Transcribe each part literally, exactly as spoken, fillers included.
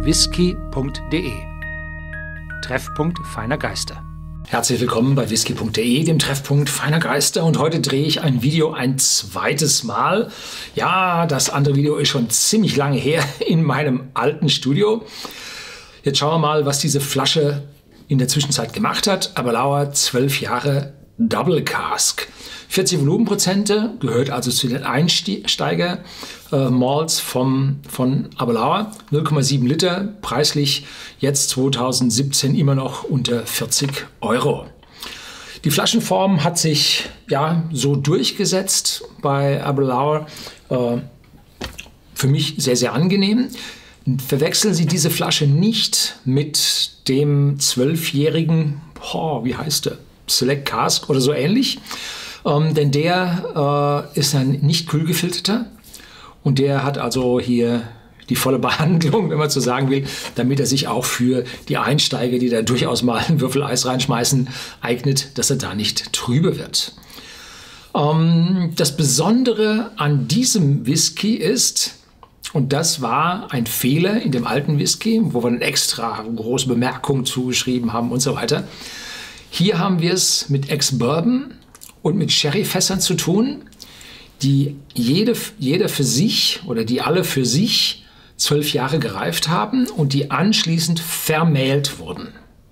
whisky punkt de. Treffpunkt feiner Geister. Herzlich willkommen bei whisky punkt de, dem Treffpunkt feiner Geister. Und heute drehe ich ein Video ein zweites Mal. Ja, das andere Video ist schon ziemlich lange her in meinem alten Studio. Jetzt schauen wir mal, was diese Flasche in der Zwischenzeit gemacht hat. Aberlour zwölf Jahre Double Cask. vierzig Volumenprozente, gehört also zu den Einsteiger äh, Malts vom, von Aberlour. null Komma sieben Liter, preislich jetzt zweitausendsiebzehn immer noch unter vierzig Euro. Die Flaschenform hat sich ja so durchgesetzt bei Aberlour. Äh, für mich sehr, sehr angenehm. Verwechseln Sie diese Flasche nicht mit dem zwölfjährigen, oh, wie heißt der? Select Cask oder so ähnlich. Ähm, denn der äh, ist ein nicht kühl gefilterter und der hat also hier die volle Behandlung, wenn man so sagen will, damit er sich auch für die Einsteiger, die da durchaus mal einen Würfel Eis reinschmeißen, eignet, dass er da nicht trübe wird. Ähm, das Besondere an diesem Whisky ist, und das war ein Fehler in dem alten Whisky, wo wir eine extra große Bemerkung zugeschrieben haben und so weiter. Hier haben wir es mit Ex-Bourbon und mit Sherryfässern zu tun, die jede, jeder für sich oder die alle für sich zwölf Jahre gereift haben und die anschließend vermählt wurden.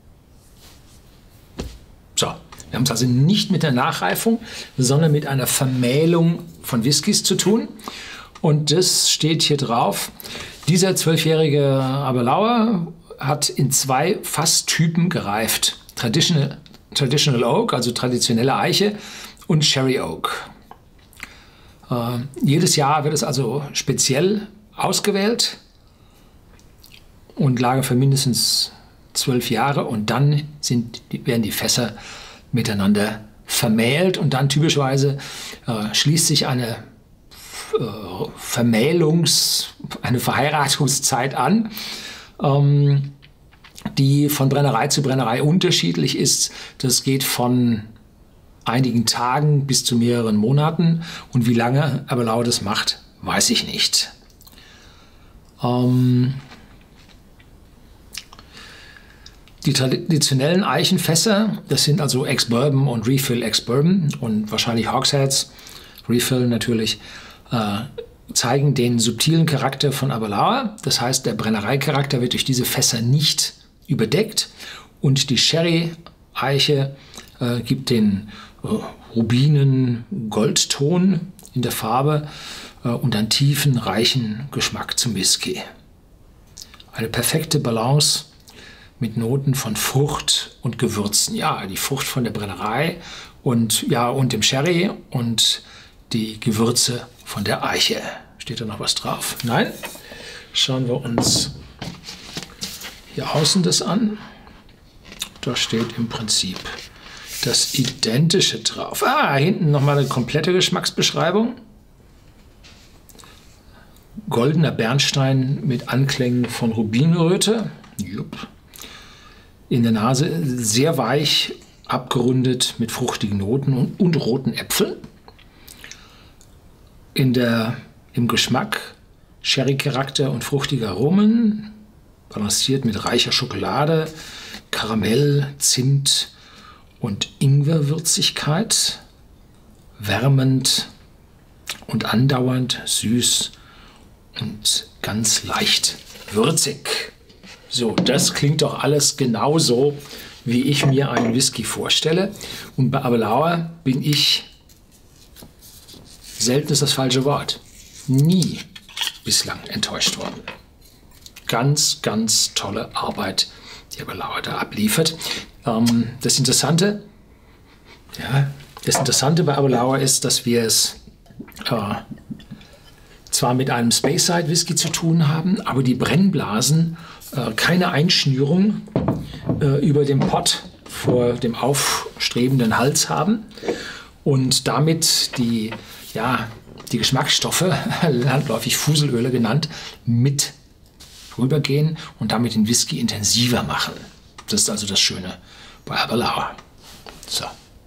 So, wir haben es also nicht mit der Nachreifung, sondern mit einer Vermählung von Whiskys zu tun. Und das steht hier drauf. Dieser zwölfjährige Aberlour hat in zwei Fasstypen gereift. Traditional, Traditional Oak, also traditionelle Eiche, und Sherry Oak. Äh, jedes Jahr wird es also speziell ausgewählt und lagert für mindestens zwölf Jahre und dann sind, werden die Fässer miteinander vermählt und dann typischerweise äh, schließt sich eine äh, Vermählungs-, eine Verheiratungszeit an, ähm, die von Brennerei zu Brennerei unterschiedlich ist. Das geht von einigen Tagen bis zu mehreren Monaten. Und wie lange Aberlour das macht, weiß ich nicht. Ähm die traditionellen Eichenfässer, das sind also Ex-Bourbon und Refill Ex-Bourbon und wahrscheinlich Hogsheads, Refill natürlich, äh, zeigen den subtilen Charakter von Aberlour. Das heißt, der Brennereicharakter wird durch diese Fässer nicht überdeckt und die Sherry-Eiche äh, gibt den äh, rubinen Goldton in der Farbe äh, und einen tiefen, reichen Geschmack zum Whisky. Eine perfekte Balance mit Noten von Frucht und Gewürzen. Ja, die Frucht von der Brennerei und, ja, und dem Sherry und die Gewürze von der Eiche. Steht da noch was drauf? Nein? Schauen wir uns hier außen das an. Da steht im Prinzip das Identische drauf. Ah, hinten nochmal eine komplette Geschmacksbeschreibung. Goldener Bernstein mit Anklängen von Rubinröte. Jupp. In der Nase sehr weich, abgerundet mit fruchtigen Noten und, und roten Äpfeln. In der, im Geschmack Sherry-Charakter und fruchtige Aromen, balanciert mit reicher Schokolade, Karamell, Zimt und Ingwerwürzigkeit, wärmend und andauernd, süß und ganz leicht würzig. So, das klingt doch alles genauso, wie ich mir einen Whisky vorstelle. Und bei Aberlour bin ich, selten ist das falsche Wort, nie bislang enttäuscht worden. Ganz, ganz tolle Arbeit, die Aberlour da abliefert. Ähm, das Interessante, ja, das Interessante bei Aberlour ist, dass wir es äh, zwar mit einem Speyside Whisky zu tun haben, aber die Brennblasen äh, keine Einschnürung äh, über dem Pot vor dem aufstrebenden Hals haben und damit die, ja, die Geschmacksstoffe, landläufig Fuselöle genannt, mit rübergehen und damit den Whisky intensiver machen. Das ist also das Schöne bei Aberlour. So.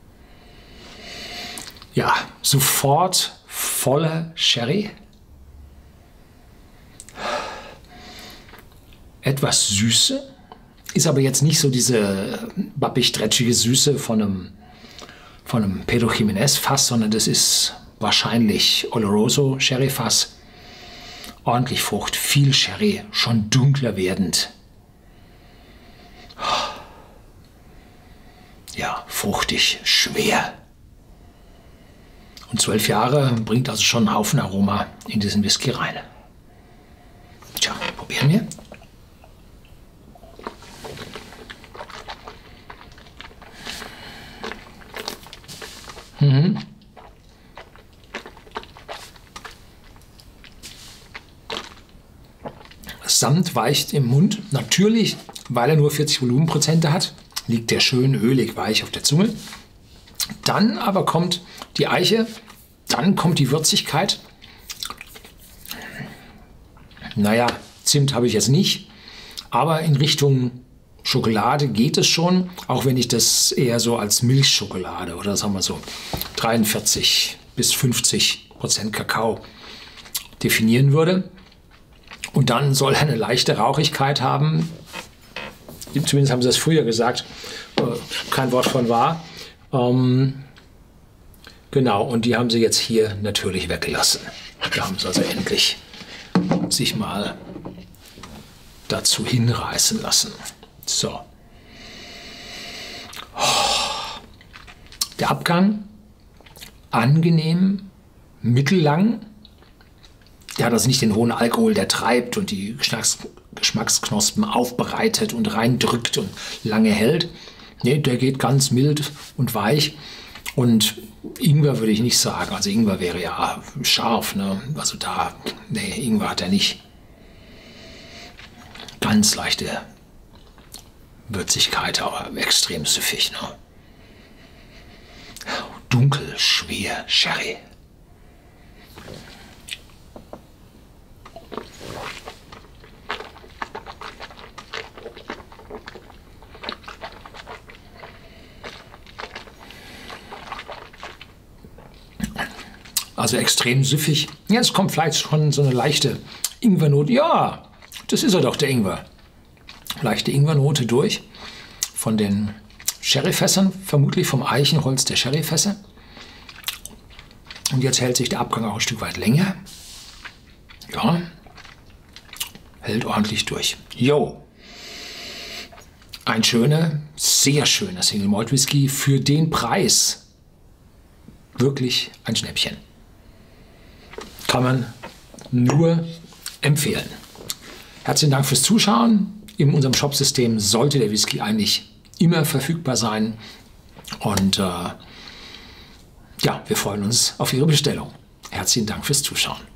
Ja, sofort voller Sherry. etwas Süße, ist aber jetzt nicht so diese bappig-dretschige Süße von einem, von einem Pedro Ximénez Fass, sondern das ist wahrscheinlich Oloroso Sherry Fass. Ordentlich Frucht, viel Sherry, schon dunkler werdend. Ja, fruchtig, schwer. Und zwölf Jahre bringt also schon einen Haufen Aroma in diesen Whisky rein. Tja, probieren wir. Mhm. Samt weicht im Mund. Natürlich, weil er nur vierzig Volumenprozente hat, liegt der schön ölig weich auf der Zunge. Dann aber kommt die Eiche, dann kommt die Würzigkeit. Naja, Zimt habe ich jetzt nicht, aber in Richtung Schokolade geht es schon, auch wenn ich das eher so als Milchschokolade oder sagen wir so dreiundvierzig bis fünfzig Prozent Kakao definieren würde. Und dann soll er eine leichte Rauchigkeit haben. Zumindest haben sie das früher gesagt. Kein Wort von wahr. Ähm, genau, und die haben sie jetzt hier natürlich weggelassen. Da haben sie also endlich sich mal dazu hinreißen lassen. So. Der Abgang, angenehm, mittellang. Der hat also nicht den hohen Alkohol, der treibt und die Geschmacks Geschmacksknospen aufbereitet und reindrückt und lange hält. Nee, der geht ganz mild und weich. Und Ingwer würde ich nicht sagen. Also Ingwer wäre ja scharf, ne? Also da, nee, Ingwer hat er nicht. Ganz leichte Würzigkeit, aber extrem süffig, ne? Dunkel, schwer, Sherry. Also extrem süffig. Ja, es kommt vielleicht schon so eine leichte Ingwernote. Ja, das ist er doch, der Ingwer. Leichte Ingwernote durch von den Sherryfässern, vermutlich vom Eichenholz der Sherryfässer. Und jetzt hält sich der Abgang auch ein Stück weit länger. Ja, hält ordentlich durch. Jo, ein schöner, sehr schöner Single Malt Whisky für den Preis. Wirklich ein Schnäppchen. Kann man nur empfehlen. Herzlichen Dank fürs Zuschauen. In unserem Shopsystem sollte der Whisky eigentlich immer verfügbar sein. Und äh, ja, wir freuen uns auf Ihre Bestellung. Herzlichen Dank fürs Zuschauen.